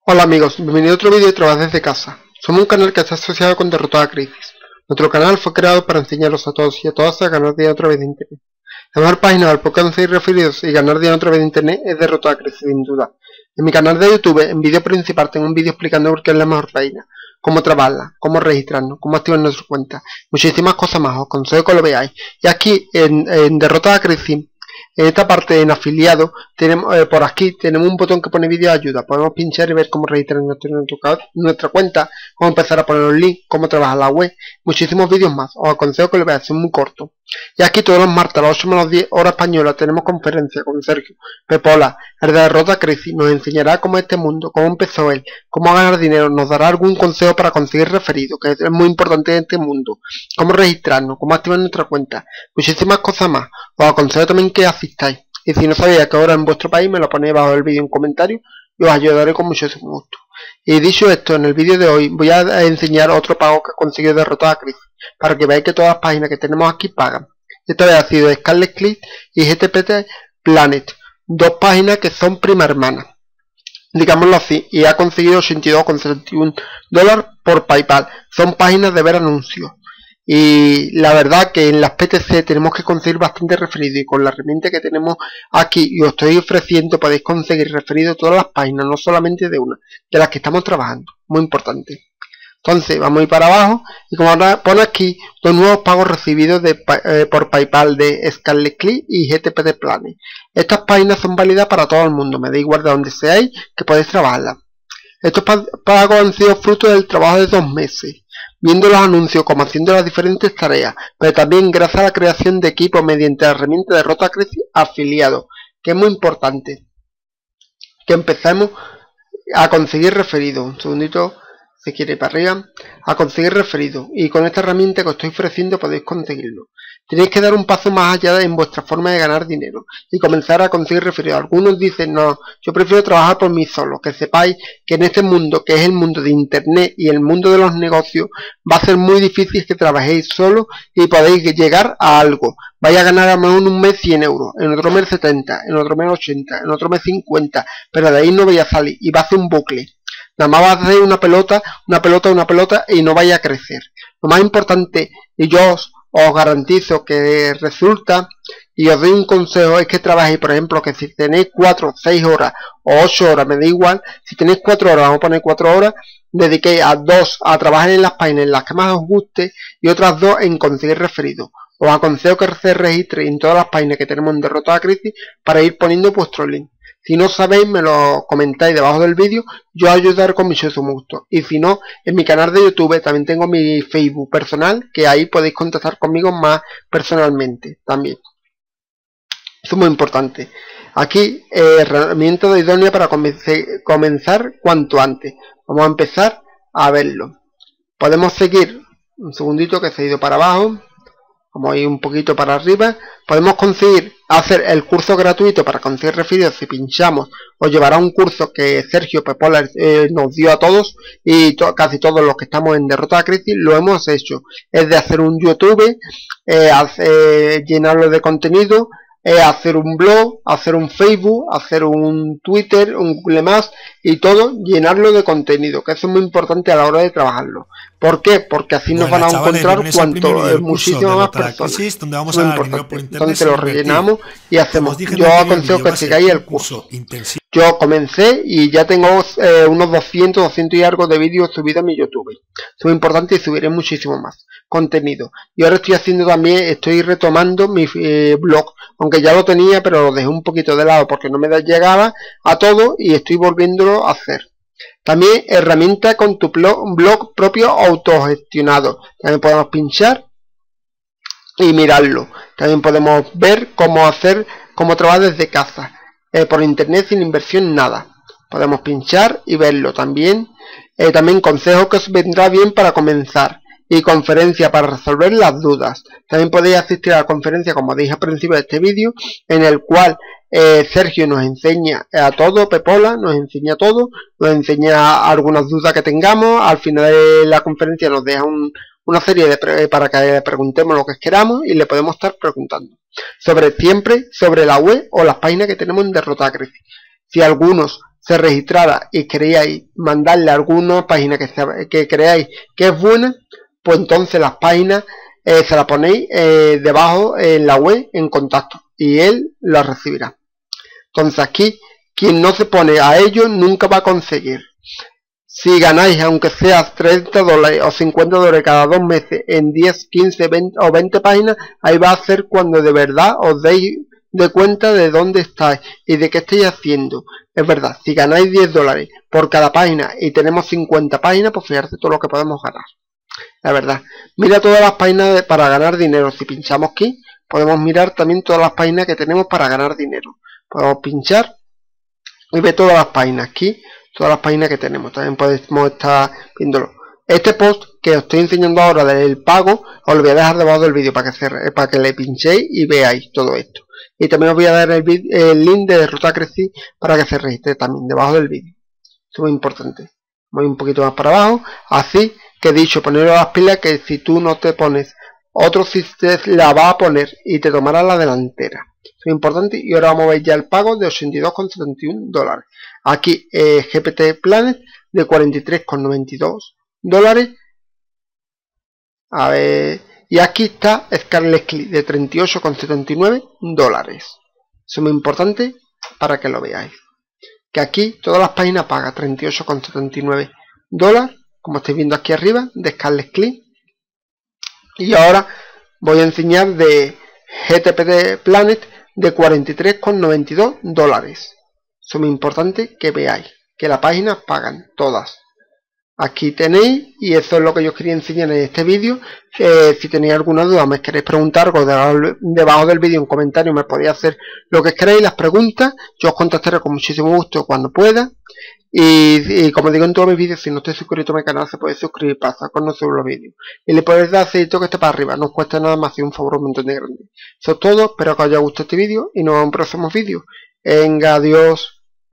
Hola amigos, bienvenido a otro vídeo de Trabajo desde casa. Somos un canal que está asociado con Derrotada Crisis. Nuestro canal fue creado para enseñaros a todos y a todas a ganar dinero a través de internet. La mejor página para poder conseguir referidos y ganar dinero a través de internet es Derrotada Crisis, sin duda. En mi canal de YouTube, en vídeo principal, tengo un vídeo explicando por qué es la mejor página, cómo trabajarla, cómo registrarnos, cómo activar nuestra cuenta, muchísimas cosas más. Os aconsejo que lo veáis. Y aquí en Derrotada Crisis, en esta parte en afiliado, tenemos por aquí tenemos un botón que pone vídeo de ayuda. Podemos pinchar y ver cómo registrar nuestra cuenta, cómo empezar a poner los links, cómo trabajar la web, muchísimos vídeos más. Os aconsejo que lo veáis, es muy corto. Y aquí todos los martes a las 8:10 hora española tenemos conferencia con Sergio Pepola, el de Derrotada Crisis. Nos enseñará cómo es este mundo, cómo empezó él, cómo ganar dinero, nos dará algún consejo para conseguir referidos, que es muy importante en este mundo, cómo registrarnos, cómo activar nuestra cuenta, muchísimas cosas más. Os aconsejo también que asistáis. Y si no sabéis a qué hora en vuestro país, me lo ponéis bajo el vídeo en comentarios y os ayudaré con muchísimo gusto. Y dicho esto, en el vídeo de hoy voy a enseñar otro pago que he conseguido Derrotada Crisis, para que veáis que todas las páginas que tenemos aquí pagan. Esta vez ha sido Scarlet Click y GTPT Planet, dos páginas que son prima hermanas, digámoslo así, y ha conseguido $82,71 por PayPal. Son páginas de ver anuncios. Y la verdad que en las PTC tenemos que conseguir bastante referido, y con la herramienta que tenemos aquí y os estoy ofreciendo podéis conseguir referido todas las páginas, no solamente de una, de las que estamos trabajando. Muy importante. Entonces vamos a ir para abajo y como ahora pone aquí los nuevos pagos recibidos por PayPal de Scarlet Click y GTPT Planet. Estas páginas son válidas para todo el mundo, me da igual de donde seáis que podéis trabajarlas. Estos pagos han sido fruto del trabajo de 2 meses, viendo los anuncios como haciendo las diferentes tareas, pero también gracias a la creación de equipos mediante la herramienta de Derrotada Crisis afiliado, que es muy importante que empecemos a conseguir referidos. Un segundito, si quiere ir para arriba, a conseguir referidos, y con esta herramienta que os estoy ofreciendo podéis conseguirlo. Tenéis que dar un paso más allá en vuestra forma de ganar dinero y comenzar a conseguir referidos. Algunos dicen, no, yo prefiero trabajar por mí solo. Que sepáis que en este mundo, que es el mundo de internet y el mundo de los negocios, va a ser muy difícil que trabajéis solo y podéis llegar a algo. Vais a ganar a lo mejor en un mes 100 euros, en otro mes 70, en otro mes 80, en otro mes 50, pero de ahí no vais a salir y va a ser un bucle. Nada más va a hacer una pelota y no vaya a crecer. Lo más importante, y yo os garantizo que resulta, y os doy un consejo, es que trabajéis, por ejemplo, que si tenéis 4, 6 horas o 8 horas, me da igual. Si tenéis 4 horas, vamos a poner 4 horas, dediquéis a 2 a trabajar en las páginas en las que más os guste y otras 2 en conseguir referidos. Os aconsejo que se registréis en todas las páginas que tenemos en Derrotada Crisis para ir poniendo vuestro link. Si no sabéis, me lo comentáis debajo del vídeo, yo os ayudaré con muchísimo gusto. Y si no, en mi canal de YouTube también tengo mi Facebook personal, que ahí podéis contactar conmigo más personalmente también. Eso es muy importante. Aquí, herramienta de idónea para comenzar cuanto antes. Vamos a empezar a verlo. Podemos seguir, un segundito que se ha ido para abajo. Vamos a ir un poquito para arriba. Podemos conseguir hacer el curso gratuito para conseguir referidos. Si pinchamos, os llevará a un curso que Sergio Pepola nos dio a todos, y casi todos los que estamos en Derrotada Crisis lo hemos hecho. Es de hacer un YouTube, llenarlo de contenido, hacer un blog, hacer un Facebook, hacer un Twitter, un Google Más, y todo llenarlo de contenido, que eso es muy importante a la hora de trabajarlo. ¿Por qué? Porque así nos van a encontrar muchísimas más personas. Donde vamos a ganar dinero por internet. Entonces lo rellenamos y hacemos. Yo aconsejo que sigáis el curso. Yo comencé y ya tengo unos 200 y algo de vídeos subidos a mi YouTube. Es muy importante y subiré muchísimo más contenido. Y ahora estoy retomando mi blog, aunque ya lo tenía, pero lo dejé un poquito de lado porque no me llegaba a todo y estoy volviéndolo a hacer. También herramienta con tu blog propio autogestionado. También podemos pinchar y mirarlo. También podemos ver cómo trabajar desde casa. Por internet sin inversión nada. Podemos pinchar y verlo también. También consejo que os vendrá bien para comenzar. Y conferencia para resolver las dudas. También podéis asistir a la conferencia, como dije al principio de este vídeo, en el cual Sergio nos enseña a todo, Pepola nos enseña todo, nos enseña algunas dudas que tengamos. Al final de la conferencia nos deja una serie para que preguntemos lo que queramos y le podemos estar preguntando siempre sobre la web o las páginas que tenemos en Derrotada Crisis. Si algunos se registrara y queríais mandarle a alguna página que creáis que es buena, pues entonces las páginas se las ponéis debajo en la web en contacto y él las recibirá. Entonces aquí quien no se pone a ello nunca va a conseguir. Si ganáis aunque sea $30 o $50 cada 2 meses en 10, 15, 20 o 20 páginas, ahí va a ser cuando de verdad os deis de cuenta de dónde estáis y de qué estáis haciendo. Es verdad, si ganáis $10 por cada página y tenemos 50 páginas, pues fíjate todo lo que podemos ganar. La verdad, mira todas las páginas para ganar dinero. Si pinchamos aquí, podemos mirar también todas las páginas que tenemos para ganar dinero. Podemos pinchar y ver todas las páginas aquí, todas las páginas que tenemos. También podemos estar viéndolo. Este post que os estoy enseñando ahora del pago, os lo voy a dejar debajo del vídeo para que le pinchéis y veáis todo esto. Y también os voy a dar el link de RotaCreci para que se registre también debajo del vídeo. Esto es muy importante. Voy un poquito más para abajo, así que he dicho poneros las pilas, que si tú no te pones, otro sí la va a poner y te tomará la delantera. Eso es importante. Y ahora vamos a ver ya el pago de $82,71. Aquí GPT Planet de $43,92. A ver, y aquí está Scarlet Click de $38,79. Eso es muy importante para que lo veáis. Que aquí todas las páginas pagan $38,79, como estáis viendo aquí arriba, de Scarlet Click. Y ahora voy a enseñar de GPT Planet de $43,92. Eso es muy importante que veáis que las páginas pagan todas. Aquí tenéis, y eso es lo que yo os quería enseñar en este vídeo. Si tenéis alguna duda, me queréis preguntar algo debajo del vídeo en comentarios, me podéis hacer lo que queráis, las preguntas. Yo os contestaré con muchísimo gusto cuando pueda. Y como digo en todos mis vídeos, si no estáis suscrito a mi canal, se puede suscribir para sacar los vídeos. Y le podéis dar ese toque para arriba, no os cuesta nada más, y un favor un montón de grande. Eso es todo, espero que os haya gustado este vídeo y nos vemos en próximos vídeos. Venga, adiós.